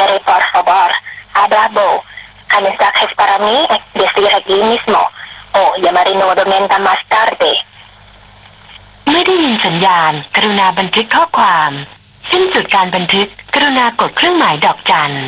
Pero por favor, hablado. A mensajes para mí es decir aquí mismo. O llamaré nuevamente más tarde. เมื่อได้ยินสัญญาณกรุณาบันทึกข้อความสิ้นสุดการบันทึกกรุณากดเครื่องหมายดอกจัน